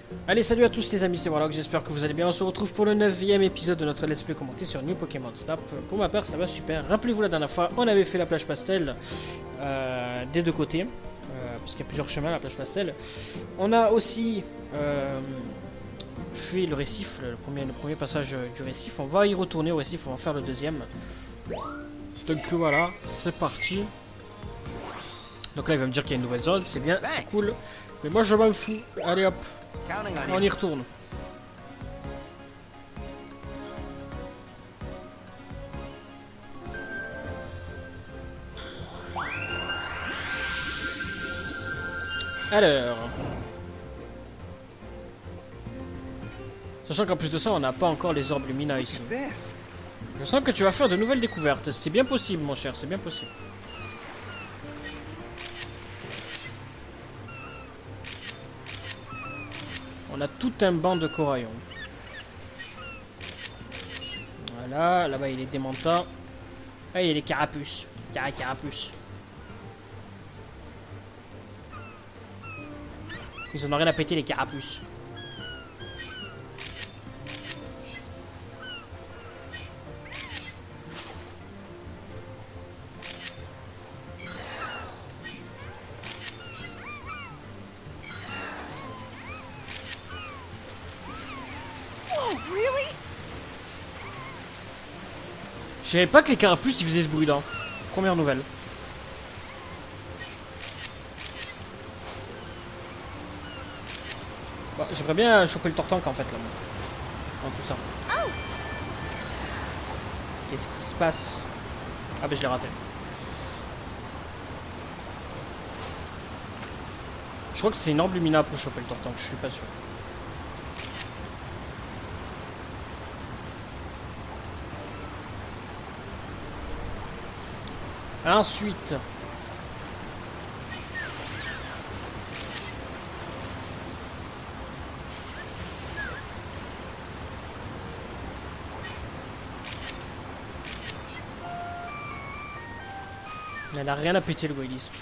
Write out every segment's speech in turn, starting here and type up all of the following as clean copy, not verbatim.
Allez, salut à tous les amis, c'est Warlock, j'espère que vous allez bien. On se retrouve pour le 9e épisode de notre let's play commenté sur New Pokémon Snap. Pour ma part, ça va super. Rappelez-vous, la dernière fois, on avait fait la plage pastel des deux côtés, parce qu'il y a plusieurs chemins à la plage pastel. On a aussi fait le récif, le premier passage du récif. On va y retourner au récif, on va faire le deuxième. Donc voilà, c'est parti. Donc là, il va me dire qu'il y a une nouvelle zone, c'est bien, c'est cool. Mais moi, je m'en fous. Allez hop, on y retourne. Alors, sachant qu'en plus de ça, on n'a pas encore les orbes Lumina ici. Je sens que tu vas faire de nouvelles découvertes. C'est bien possible, mon cher, c'est bien possible. On a tout un banc de coraillons. Voilà, là-bas il est démontant. Ah, il y a les carapuces. Carapuces. Ils en ont rien à péter, les carapuces. Je savais pas que les carapuces ils faisaient ce bruit là. Première nouvelle. Bah, j'aimerais bien choper le tortank en fait là. En tout ça. Qu'est-ce qui se passe? Ah bah je l'ai raté. Je crois que c'est une orbe Lumina pour choper le tortank, je suis pas sûr. Ensuite, elle a rien à péter le Wailis.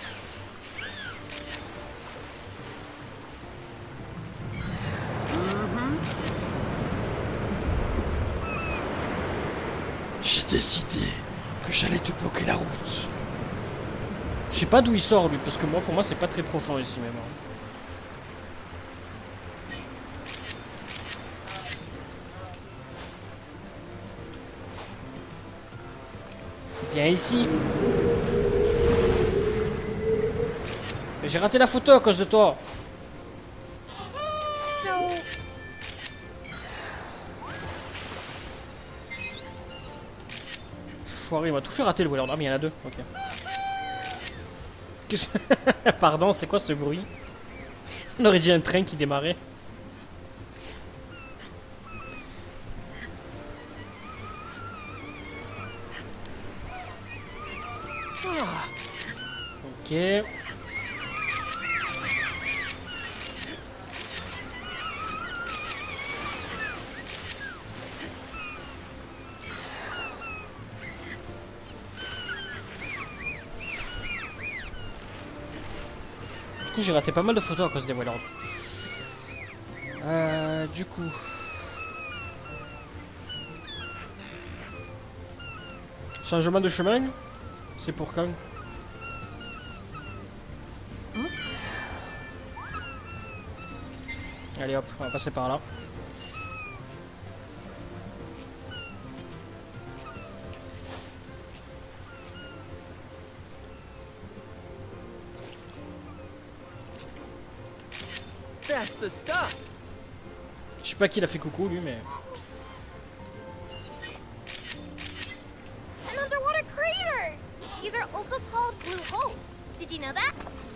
J'ai décidé que j'allais te bloquer la route. Je sais pas d'où il sort lui, parce que moi pour moi c'est pas très profond ici même. Viens ici. Mais j'ai raté la photo à cause de toi. Foiré, il m'a tout fait rater le Wellord. Ah mais il y en a deux, ok. Pardon, c'est quoi ce bruit? On aurait dit un train qui démarrait. Ok. Du coup, j'ai raté pas mal de photos à cause des Wellord. Du coup... Changement de chemin? C'est pour quand? Allez hop, on va passer par là. Je sais pas qui l'a fait coucou lui, mais... An underwater crater! These are also called blue holes. Did you know that?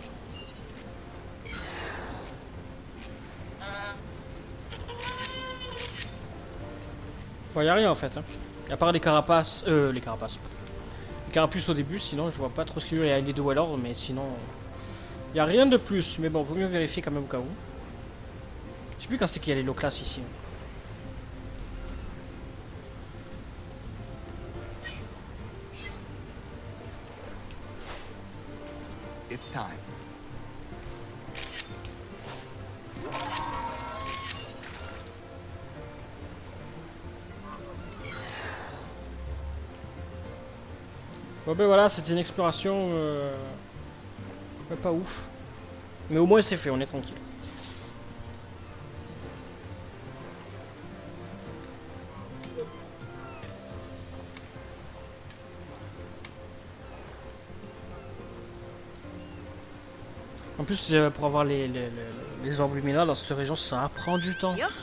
Bon, y a rien en fait. Hein. À part les carapaces. Les carapaces. Les carapuces au début, sinon je vois pas trop ce qu'il y a. Il y a les deux Wellord, mais sinon. Y a rien de plus. Mais bon, vaut mieux vérifier quand même au cas où. Je sais plus quand c'est qu'il y a les low class ici. It's time. Bon ben voilà, c'était une exploration pas ouf. Mais au moins c'est fait, on est tranquille. En plus, pour avoir les orbes lumineux dans cette région, ça prend du temps. Yep.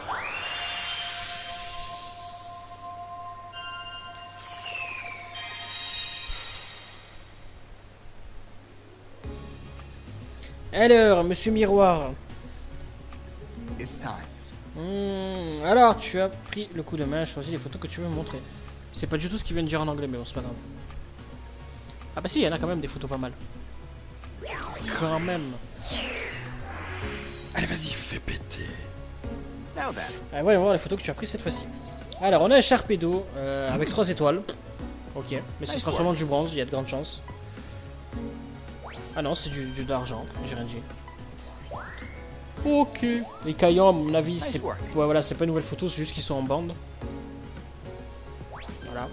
Alors, monsieur Miroir. It's time. Alors, tu as pris le coup de main, choisis les photos que tu veux me montrer. C'est pas du tout ce qu'il vient de dire en anglais, mais bon, c'est pas grave. Ah bah si, il y en a quand même des photos pas mal. Quand même. Allez, vas-y, fais péter. Now then. Ah, voyons voir les photos que tu as prises cette fois-ci. Alors, on a un Sharpedo avec 3 étoiles. Ok, mais ce sera sûrement du bronze, il y a de grandes chances. Ah non, c'est du d'argent, j'ai rien dit. Ok. Les caillons, à mon avis, c'est ouais, voilà, c'est pas une nouvelle photo, c'est juste qu'ils sont en bande. Voilà.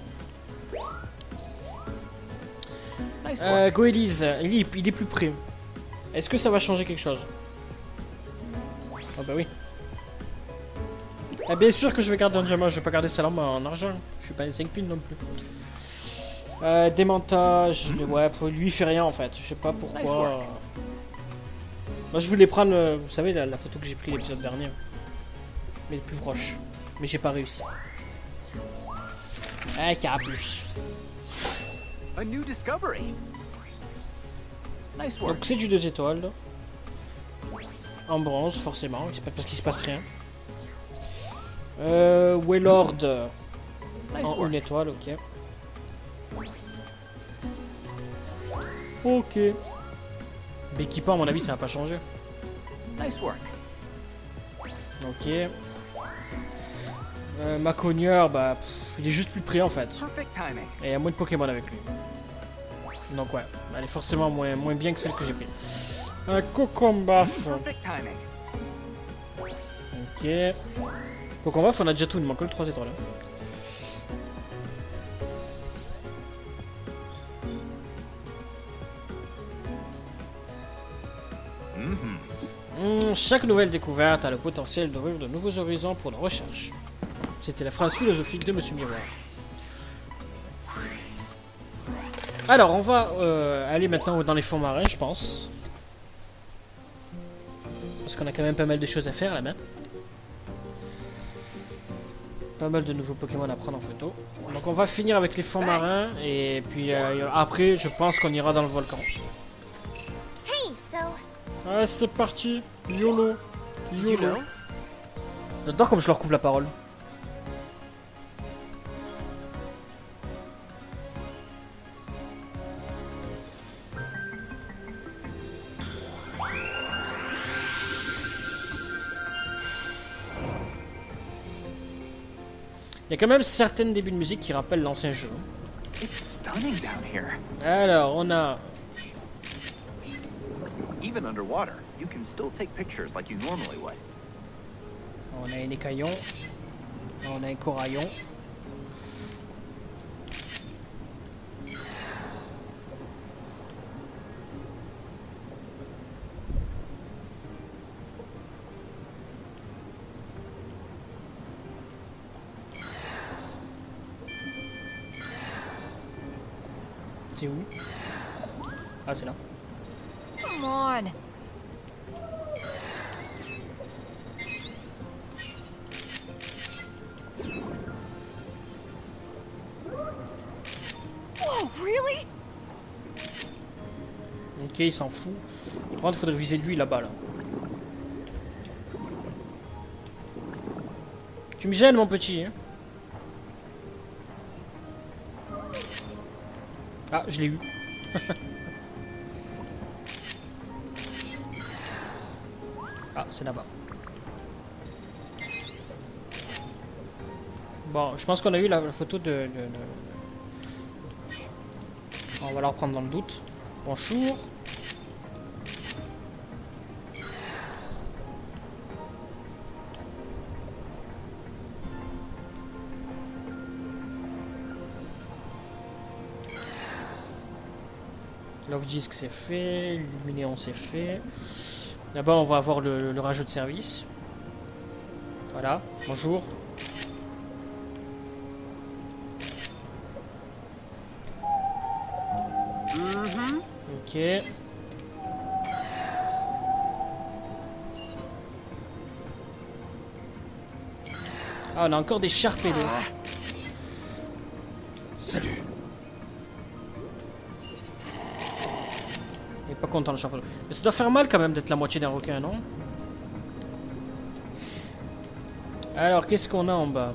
Goélise, il est plus près. Est-ce que ça va changer quelque chose? Ah bah oui. Ah, bien sûr que je vais garder un diamant, je vais pas garder sa lampe en argent. Je suis pas un 5 piles non plus. Démontage, ouais, pour lui il fait rien en fait, je sais pas pourquoi. Moi je voulais prendre, vous savez, la photo que j'ai pris l'épisode dernier, mais plus proche, mais j'ai pas réussi. Ah, Carapuce. A new discovery. Nice work. Donc c'est du 2 étoiles, là. En bronze forcément, c'est pas parce qu'il se passe rien. Waylord, en 1 étoile, ok. Ok. L'équipement, à mon avis, ça va pas changer. Nice work. Ok. Maconieur, bah, il est juste plus près en fait. Perfect timing. Et il y a moins de Pokémon avec lui. Donc ouais, elle est forcément moins bien que celle que j'ai pris. Un Cocombaf. Perfect timing. Ok. Cocombaf, on a déjà tout, il manque que le 3 étoiles. Chaque nouvelle découverte a le potentiel d'ouvrir de nouveaux horizons pour la recherche. C'était la phrase philosophique de Monsieur Miroir. Alors, on va aller maintenant dans les fonds marins, je pense. Parce qu'on a quand même pas mal de choses à faire là-bas. Pas mal de nouveaux Pokémon à prendre en photo. Donc on va finir avec les fonds marins et puis après, je pense qu'on ira dans le volcan. Hey, so Ouais, c'est parti. YOLO. Did you YOLO. know? J'adore comme je leur coupe la parole. Il y a quand même certains débuts de musique qui rappellent l'ancien jeu. It's stunning down here. Alors, on a... Even underwater, you can still take pictures like you normally would. On a un écaillon. On a un coraillon. C'est où? Ah, c'est là. come on. Whoa, really? Ok, il s'en fout. Par contre, il faudrait viser lui là-bas, là. Tu me gênes, mon petit, hein? Ah, je l'ai eu. Ah, c'est là-bas. Bon, je pense qu'on a eu la photo de... On va la reprendre dans le doute. Bonjour. Love Disc c'est fait, Luminéon c'est fait. Là-bas on va avoir le rajout de service. Voilà, bonjour. Ok. Ah, on a encore des Sharpedo. Salut. Il est pas content le Sharpedo. Mais ça doit faire mal quand même d'être la moitié d'un requin, non? Alors, qu'est-ce qu'on a en bas?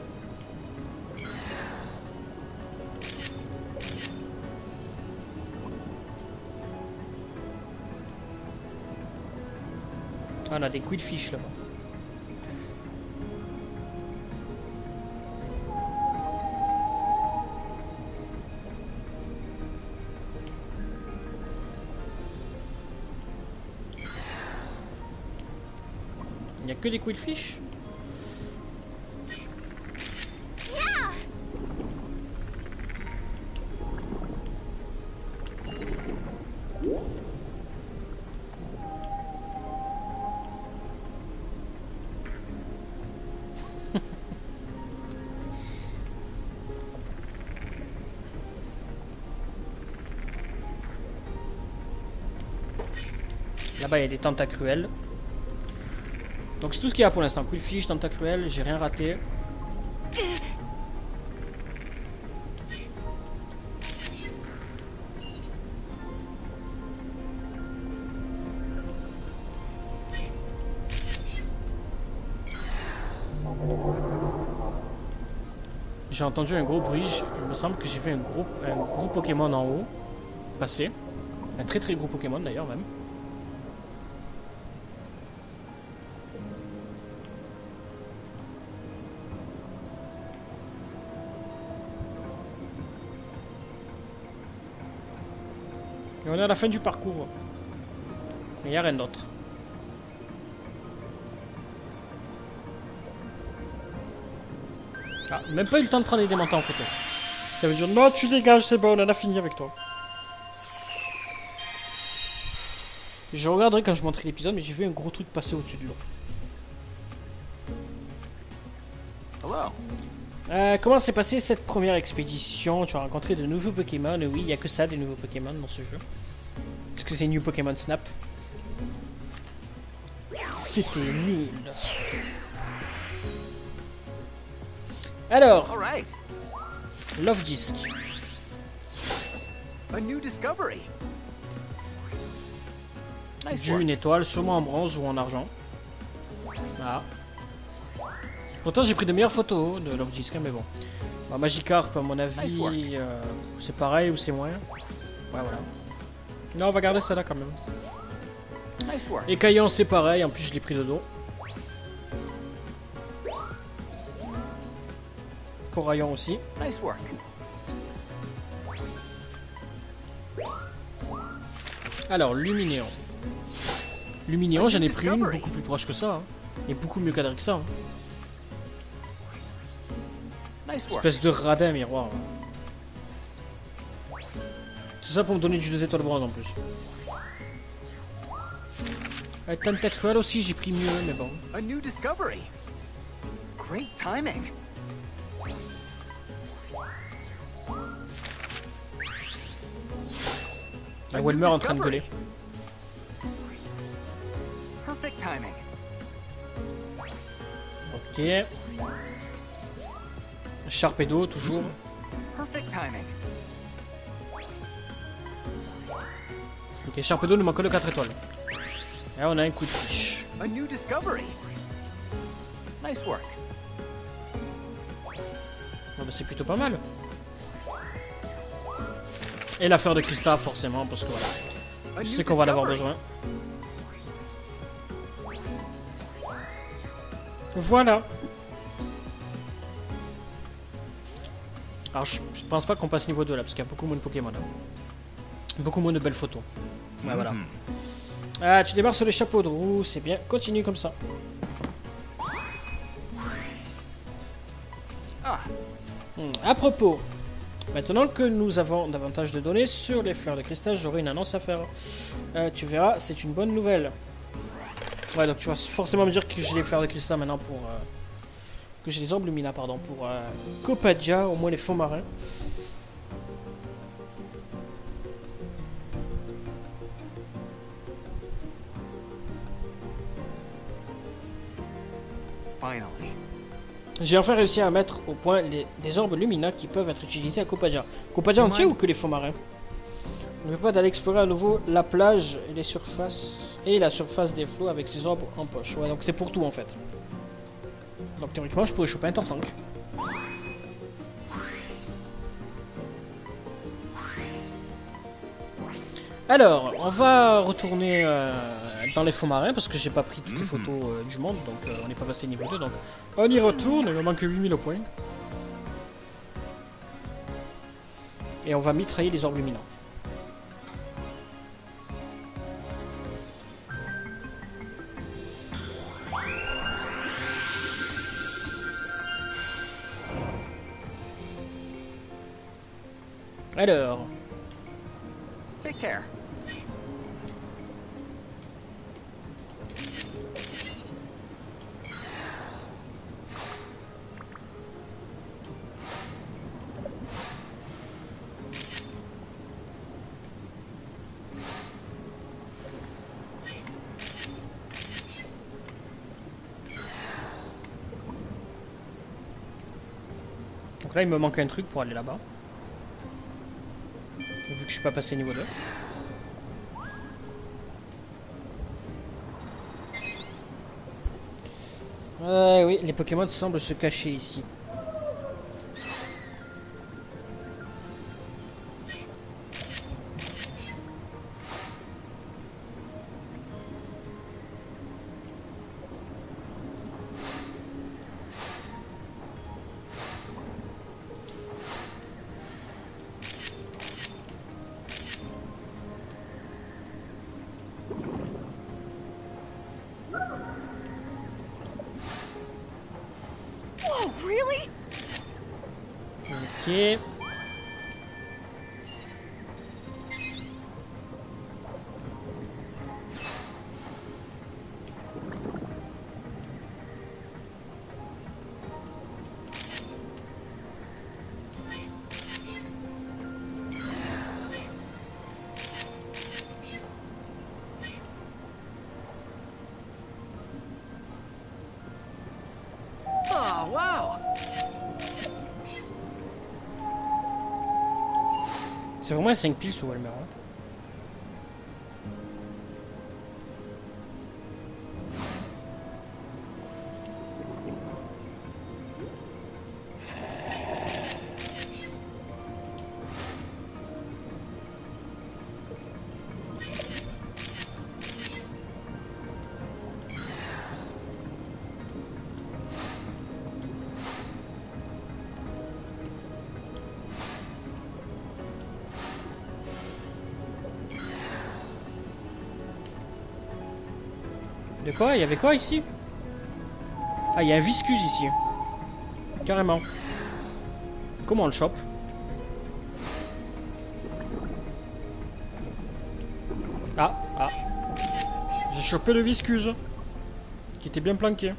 Ah, on a des quillfish là-bas. Il n'y a que des quillfish? Là-bas il y a des tentacruels. Donc c'est tout ce qu'il y a pour l'instant. Quillfish, tentacruel, j'ai rien raté. J'ai entendu un gros bruit. Il me semble que j'ai vu un gros Pokémon en haut passer. Un très très gros Pokémon d'ailleurs même. Et on est à la fin du parcours. Il n'y a rien d'autre. Ah, même pas eu le temps de prendre les démontants en photo. Ça veut dire non, tu dégages, c'est bon, on en a fini avec toi. Je regarderai quand je montrerai l'épisode, mais j'ai vu un gros truc passer au-dessus de l'eau. Comment s'est passée cette première expédition? Tu as rencontré de nouveaux Pokémon? Oui, il n'y a que ça, des nouveaux Pokémon dans ce jeu. Est-ce que c'est New Pokémon Snap? C'était nul. Alors, Love Disc. A new discovery. Nice Dû work. une étoile, sûrement en bronze ou en argent. Ah. Pourtant j'ai pris de meilleures photos de Love Disc, hein, mais bon. Bah, Magikarp, à mon avis, c'est pareil ou c'est moins. Ouais, voilà. Non, on va garder ça là quand même. Nice work. Et Caillon, c'est pareil, en plus je l'ai pris de dos. Coraillon aussi. Nice work. Alors, Luminéon. Luminéon, j'en ai pris une beaucoup plus proche que ça. Hein. Et beaucoup mieux cadré que ça. Hein. Nice work. Espèce de radin miroir. Tout ça pour me donner du 2 étoiles bronze en plus. Avec Tentacruel aussi, j'ai pris mieux, mais bon. A new discovery. Great timing. La Welmer en train de gueuler. Perfect timing. Ok. Sharpedo, toujours. Perfect timing. Ok, Sharpedo nous manque que 4 étoiles. Et là, on a un coup de fiche. A new discovery. Nice work. Ah bah, c'est plutôt pas mal. Et la fleur de cristal, forcément, parce que voilà. A Je new sais qu'on va en avoir discovery. besoin. Voilà. Alors je pense pas qu'on passe niveau 2 là, parce qu'il y a beaucoup moins de Pokémon. Hein. Beaucoup moins de belles photos. Ouais, voilà. Ah, tu démarres sur les chapeaux de roue, c'est bien. Continue comme ça. Ah, À propos, Maintenant que nous avons davantage de données sur les fleurs de cristal, j'aurai une annonce à faire. Tu verras, c'est une bonne nouvelle. Ouais, donc tu vas forcément me dire que j'ai les fleurs de cristal maintenant pour... que j'ai les orbes lumina, pardon, pour Copadia, au moins les fonds marins. Finally. J'ai enfin réussi à mettre au point des orbes lumina qui peuvent être utilisés à Copadia. Copadia entier ou que les fonds marins? On ne peut pas d'aller explorer à nouveau la plage et les surfaces et la surface des flots avec ces orbes en poche. Ouais, donc c'est pour tout en fait. Donc théoriquement, je pourrais choper un tortank. Alors, on va retourner dans les fonds marins parce que j'ai pas pris toutes les photos du monde, donc on n'est pas passé niveau 2. Donc on y retourne, il me manque 8000 points. Et on va mitrailler les orbes luminants. Alors... Take care. Donc là, il me manque un truc pour aller là-bas. Vu que je suis pas passé niveau 2. Oui, les Pokémon semblent se cacher ici. Whoa, really? Ok. Oh, wow. C'est vraiment un 5 piles sous Walmer. Hein. De quoi? Il y avait quoi ici? Ah, il y a un viscuse ici. Carrément. Comment on le chope? Ah, ah. J'ai chopé le viscuse. Qui était bien planqué.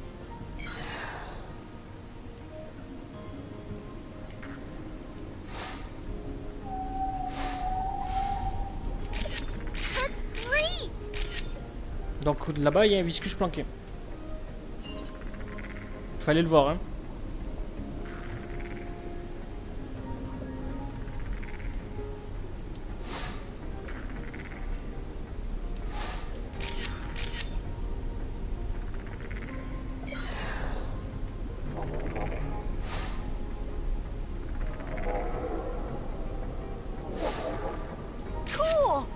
That's great! Donc là-bas, il y a un viscuse planqué. Fallait le voir, hein. Cool!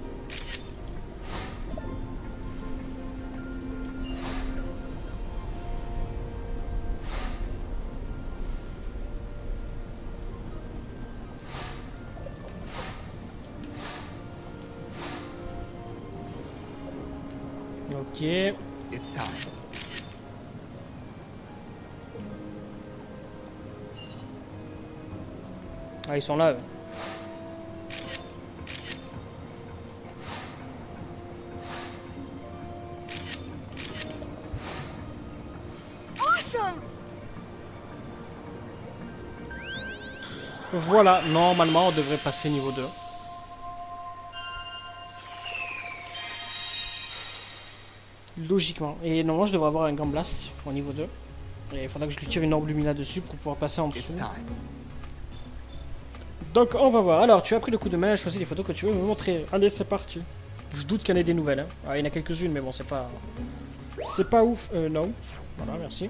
Ok. It's time. Ah, ils sont là. Eux. Awesome! Voilà, normalement on devrait passer niveau 2. Logiquement. Et normalement je devrais avoir un Grand Blast au niveau 2. Et il faudra que je lui tire une orbe Lumina dessus pour pouvoir passer en It's dessous. time. Donc on va voir. Alors tu as pris le coup de main, choisis les photos que tu veux me montrer. Allez, c'est parti. Je doute qu'il y en ait des nouvelles. Hein. Ah, il y en a quelques-unes, mais bon, c'est pas... C'est pas ouf. Non. Voilà, merci.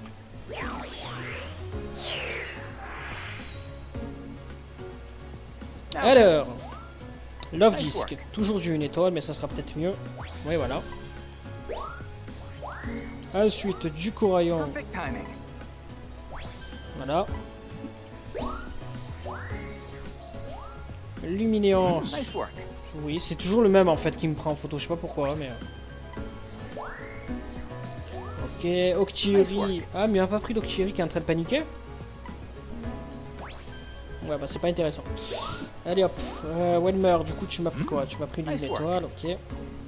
Alors, Love Disc, toujours du 1 étoile, mais ça sera peut-être mieux. Oui, voilà. Ensuite, du coraillon. Perfect timing. Voilà. Luminéance. Nice work. Oui, c'est toujours le même en fait qui me prend en photo, je sais pas pourquoi, mais... Ok, Octillerie. Ah, mais il a pas pris d'Octillerie qui est en train de paniquer. Ouais, bah c'est pas intéressant. Allez hop, Wenmer, du coup tu m'as pris quoi? Tu m'as pris une étoile, ok.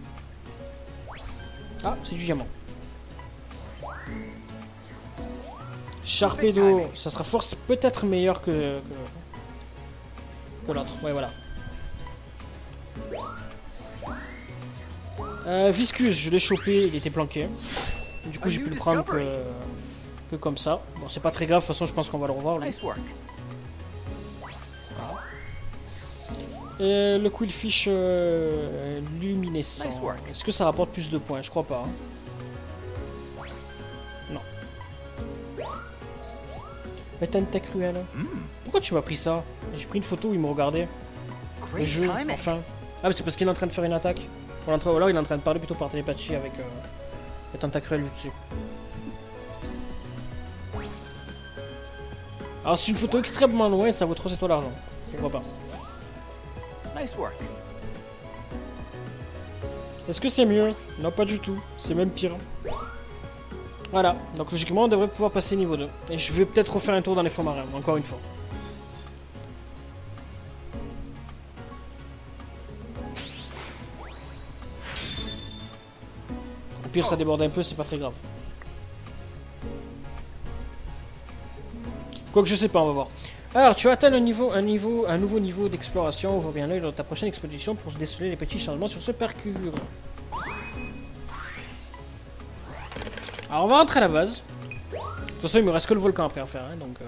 Ah, c'est du diamant. Sharpedo, ça sera force peut-être meilleur que l'autre, ouais voilà. Viscus, je l'ai chopé, il était planqué. Du coup j'ai pu le prendre que comme ça. Bon c'est pas très grave, de toute façon je pense qu'on va le revoir lui. Nice work. Et le Quillfish luminescent. Est-ce que ça rapporte plus de points? Je crois pas. Hein. Non. Mais t'as une tech cruelle. Pourquoi tu m'as pris ça? J'ai pris une photo où il me regardait. Le Great jeu, timing. enfin. Ah mais c'est parce qu'il est en train de faire une attaque. Ou alors il est en train de parler plutôt par télépathie avec les tentacruels du dessus. Alors c'est une photo extrêmement loin, ça vaut 3 étoiles d'argent. Pourquoi pas? Nice work. Est-ce que c'est mieux? Non, pas du tout. C'est même pire. Voilà. Donc logiquement, on devrait pouvoir passer niveau 2. Et je vais peut-être refaire un tour dans les fonds marins, encore une fois. Au pire, ça déborde un peu, c'est pas très grave. Quoique je sais pas, on va voir. Alors, tu as atteint un nouveau niveau d'exploration. Ouvre bien l'œil dans ta prochaine expédition pour déceler les petits changements sur ce parcours. Alors, on va rentrer à la base. De toute façon, il me reste que le volcan après à faire. Hein, donc,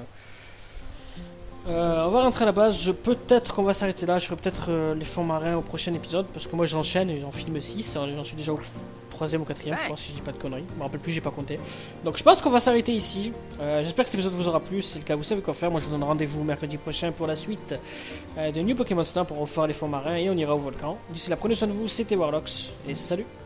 on va rentrer à la base. Peut-être qu'on va s'arrêter là. Je ferai peut-être les fonds marins au prochain épisode. Parce que moi, j'enchaîne et j'en filme 6. J'en suis déjà au 3e ou 4e, je crois, si je dis pas de conneries. Je me rappelle plus, j'ai pas compté. Donc je pense qu'on va s'arrêter ici. J'espère que cet épisode vous aura plu. Si c'est le cas, vous savez quoi faire. Moi, je vous donne rendez-vous mercredi prochain pour la suite de New Pokémon Snap pour refaire les fonds marins et on ira au volcan. D'ici là, prenez soin de vous. C'était Warlocks et salut.